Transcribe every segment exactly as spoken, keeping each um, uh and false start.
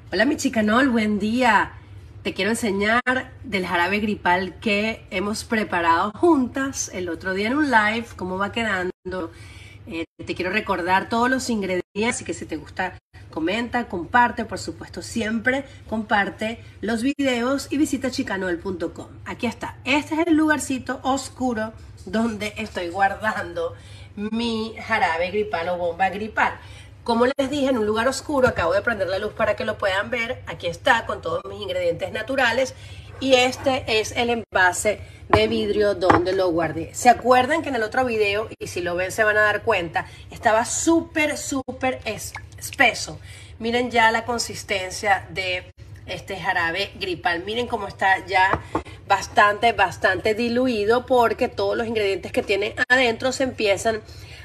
Hola mi chicanol, buen día. Te quiero enseñar del jarabe gripal que hemos preparado juntas el otro día en un live, cómo va quedando. Eh, te quiero recordar todos los ingredientes, así que si te gusta, comenta, comparte, por supuesto siempre comparte los videos y visita chicanol punto com. Aquí está, este es el lugarcito oscuro donde estoy guardando mi jarabe gripal o bomba gripal. Como les dije, en un lugar oscuro, acabo de prender la luz para que lo puedan ver. Aquí está con todos mis ingredientes naturales y este es el envase de vidrio donde lo guardé. ¿Se acuerdan que en el otro video, y si lo ven se van a dar cuenta, estaba súper, súper espeso? Miren ya la consistencia de este jarabe gripal. Miren cómo está ya bastante, bastante diluido porque todos los ingredientes que tiene adentro se empiezan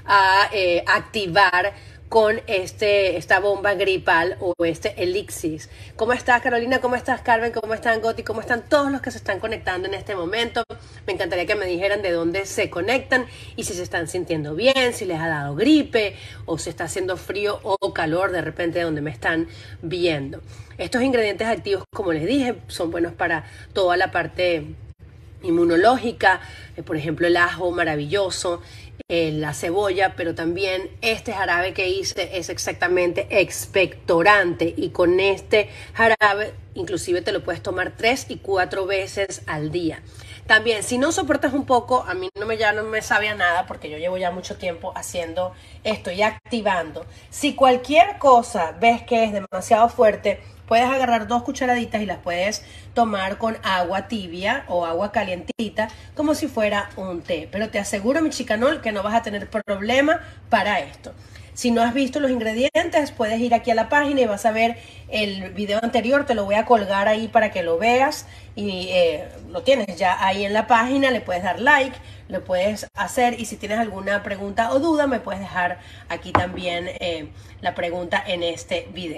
a eh, activar con este, esta bomba gripal o este elixir. ¿Cómo estás, Carolina? ¿Cómo estás, Carmen? ¿Cómo están, Goti? ¿Cómo están todos los que se están conectando en este momento? Me encantaría que me dijeran de dónde se conectan y si se están sintiendo bien, si les ha dado gripe o si está haciendo frío o calor de repente donde me están viendo. Estos ingredientes activos, como les dije, son buenos para toda la parte inmunológica, eh, por ejemplo el ajo maravilloso, eh, la cebolla, pero también este jarabe que hice es exactamente expectorante y con este jarabe inclusive te lo puedes tomar tres y cuatro veces al día. También, si no soportas un poco, a mí no me, ya no me sabe a nada porque yo llevo ya mucho tiempo haciendo esto y activando. Si cualquier cosa ves que es demasiado fuerte, puedes agarrar dos cucharaditas y las puedes tomar con agua tibia o agua calientita como si fuera un té. Pero te aseguro, mi chicanol, que no vas a tener problema para esto. Si no has visto los ingredientes, puedes ir aquí a la página y vas a ver el video anterior. Te lo voy a colgar ahí para que lo veas y eh, lo tienes ya ahí en la página. Le puedes dar like, lo puedes hacer y si tienes alguna pregunta o duda me puedes dejar aquí también eh, la pregunta en este video.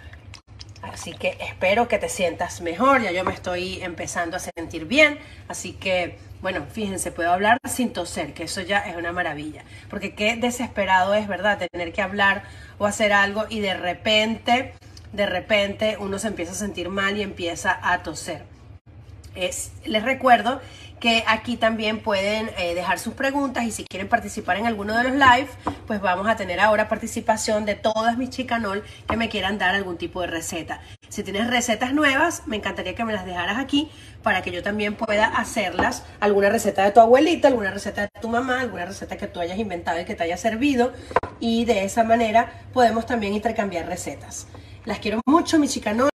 Así que espero que te sientas mejor, ya yo me estoy empezando a sentir bien, así que, bueno, fíjense, puedo hablar sin toser, que eso ya es una maravilla, porque qué desesperado es, ¿verdad?, tener que hablar o hacer algo y de repente, de repente uno se empieza a sentir mal y empieza a toser. Es, les recuerdo que aquí también pueden eh, dejar sus preguntas y si quieren participar en alguno de los live, pues vamos a tener ahora participación de todas mis chicanol que me quieran dar algún tipo de receta. Si tienes recetas nuevas, me encantaría que me las dejaras aquí para que yo también pueda hacerlas. Alguna receta de tu abuelita, alguna receta de tu mamá, alguna receta que tú hayas inventado y que te haya servido. Y de esa manera podemos también intercambiar recetas. Las quiero mucho, mis chicanol.